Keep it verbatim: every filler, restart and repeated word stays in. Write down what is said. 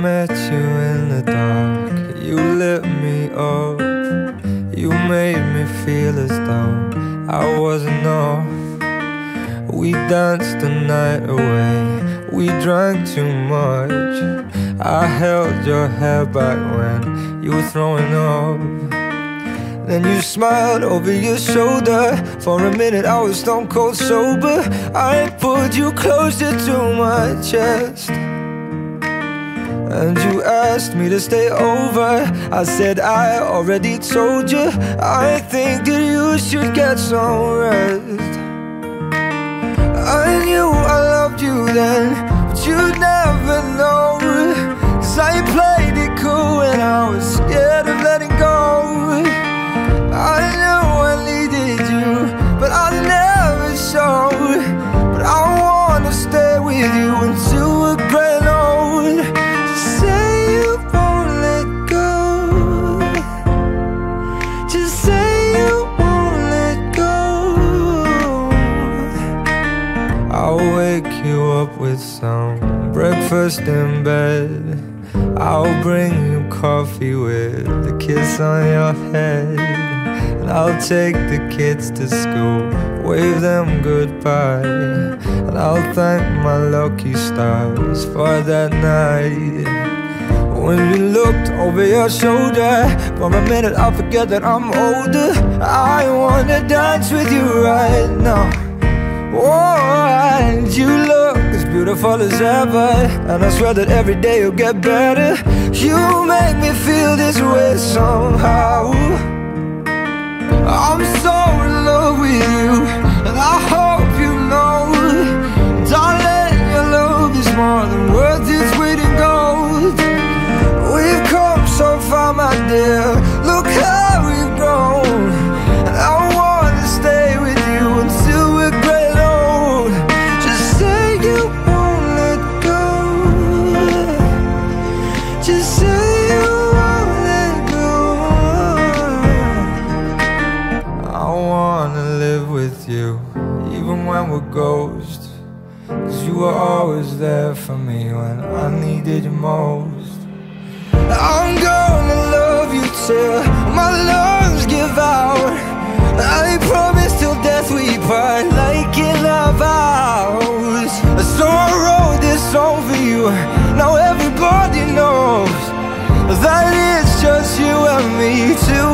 met you in the dark, you lit me up. You made me feel as though I wasn't off. We danced the night away, we drank too much. I held your hair back when you were throwing up. Then you smiled over your shoulder. For a minute I was stone cold sober. I pulled you closer to my chest, and you asked me to stay over. I said I already told you, I think that you should get some rest. I knew I loved you then, but you'd never know, 'cause I played it cool when I was scared of letting go. I knew I needed you, but I never showed. But I wanna stay with you until we're growing old. Just say you won't let go. Just say you won't let go. I'll wake you up with some breakfast in bed. I'll bring you coffee with a kiss on your head. And I'll take the kids to school, wave them goodbye. And I'll thank my lucky stars for that night. When you looked over your shoulder, for a minute I forget that I'm older. I wanna dance with you right now. Oh, and you look as beautiful as ever, and I swear that every day you'll get better. You make me feel this way somehow. I'm so in love with you, and I hope you know, darling, your love is more than worth its weight in gold. We've come so far, my dear, look how we've grown. And I wanna stay with you until we're great old. Just say you won't let go. Just say you won't let go. I wanna live with you, even when we're ghosts, 'cause you were always there for me when I needed you most. I'm gonna love you till my lungs give out. I promise till death we part, like in our vows. So I wrote this song for you, now everybody knows that it's just you and me till